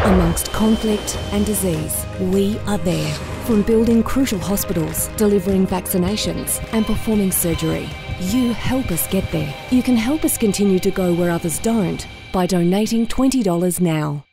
Amongst conflict and disease, we are there. From building crucial hospitals, delivering vaccinations and performing surgery, you help us get there. You can help us continue to go where others don't by donating $20 now.